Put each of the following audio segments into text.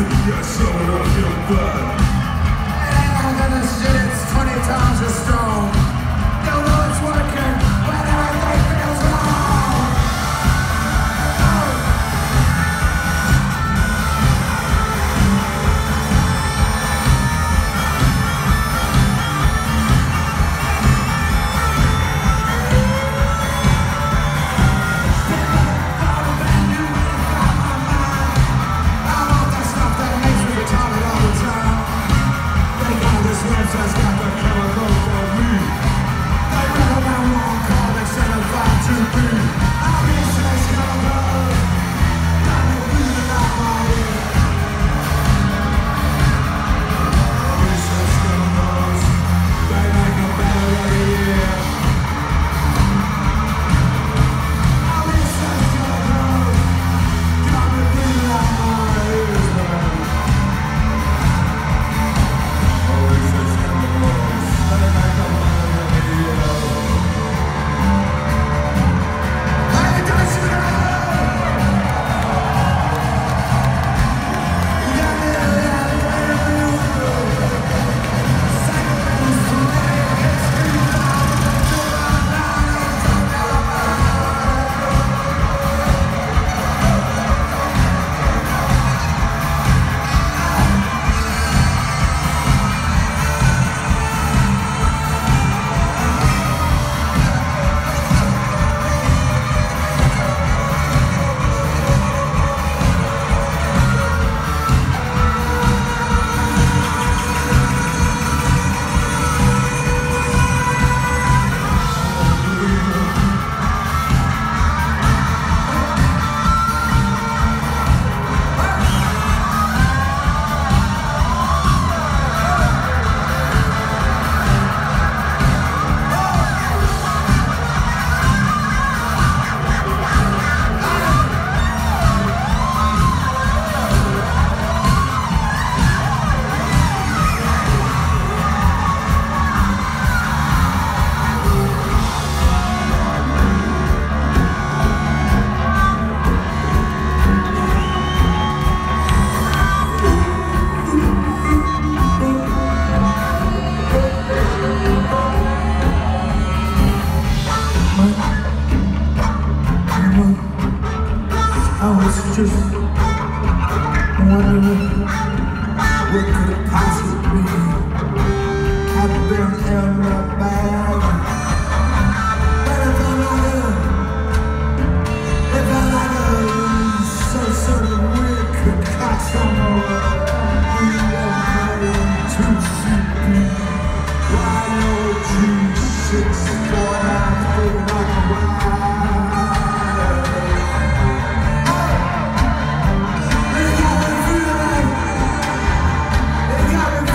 Yeah, so it don't feel bad. And I'm gonna shit, it's 20 times as strong. You know it's working when everything feels wrong. Just got the chemicals for me. They read about long comics and advise to be. I'll be sex chemicals. Got me breathing out my ear. I'll be sex chemicals. They make a better every year. I'll be sex chemicals. Got me breathing out my ears, man. I was just wondering what could it possibly be. I've been in the bag, but if I like so weird concoction of too sleepy. YOG649 feeling like a ride. They got me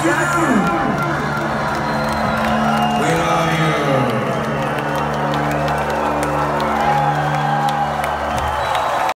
you.